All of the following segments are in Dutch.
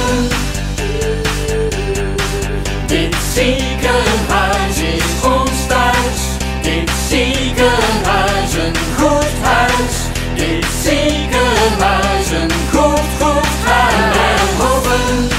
hopen. Dit ziekenhuis is ons thuis. Dit ziekenhuis een goed huis. Dit ziekenhuis een goed huis. En hopen.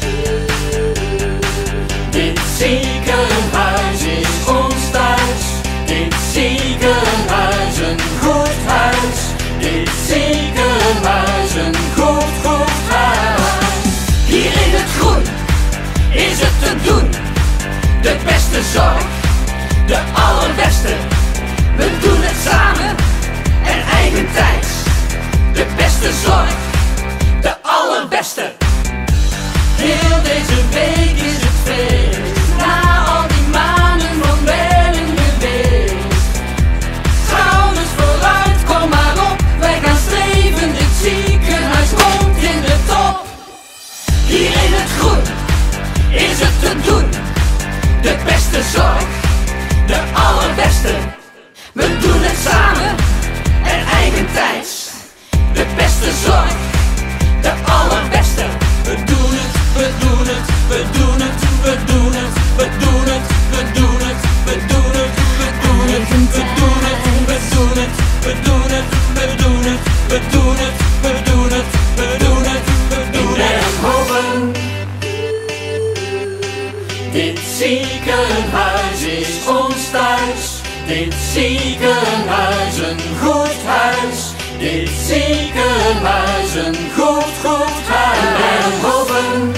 Dit ziekenhuis is ons thuis. Dit ziekenhuis een goed huis. Dit ziekenhuis een goed huis. Hier in het groen is het te doen. De beste zorg, de allerbeste. We doen het samen en eigentijds. De beste zorg, de allerbeste. Heel deze week is het feest. Na al die maanden van wennen geweest. Schouders vooruit, kom maar op. Wij gaan streven, dit ziekenhuis komt in de top. Hier in het groen is het te doen. De beste zorg, de allerbeste. We doen het samen en eigentijds. De beste zorg, de allerbeste. We doen het, we doen het, we doen het, we doen het, we doen het, we doen het, we doen het, we doen het, we doen het, we doen het, we doen het, we doen het, we doen het, we doen het, we doen het, we doen het. En hopen. Dit ziekenhuis is ons thuis. Dit ziekenhuis een goed huis. Dit ziekenhuis een goed huis. En hopen.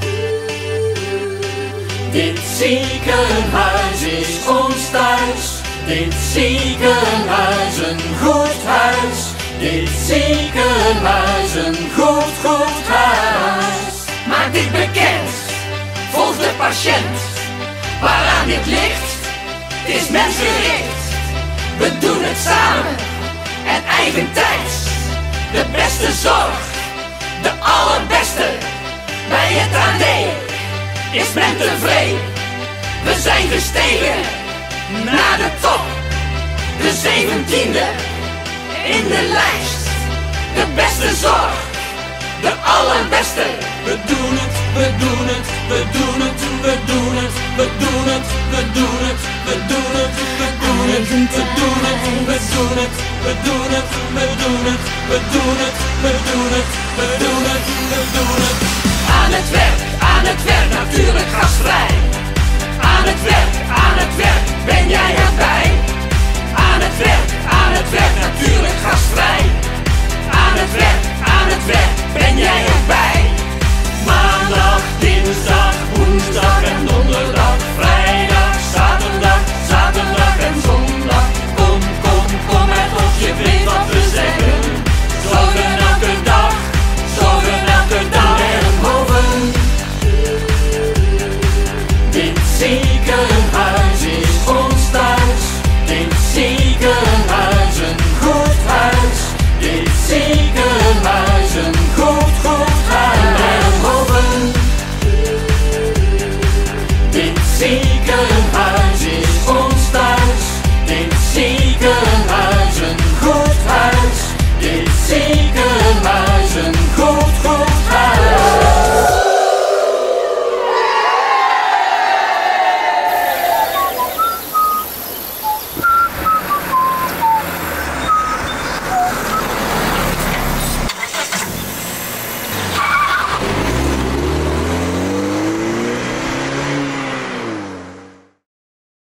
Dit ziekenhuis is ons thuis. Dit ziekenhuis een goed huis. Dit ziekenhuis een goed huis. Maak dit bekend, volg de patiënt. Waaraan dit ligt, het is mensgericht. We doen het samen en eigentijds. De beste zorg, de allerbeste. Bij het AD is men tevreden. We zijn gestegen naar de top. De 17e in de lijst. De beste zorg, de allerbeste. We doen het, we doen het, we doen het, we doen het, we doen het, we doen het, we doen het, we doen het, we doen het, we doen het, we doen het, we doen het, we doen het, we doen het, we doen het, we doen het. Aan het werk, natuurlijk gastvrij. Aan het werk, ben jij erbij? Aan het werk, natuurlijk gastvrij. Aan het werk, ben jij erbij?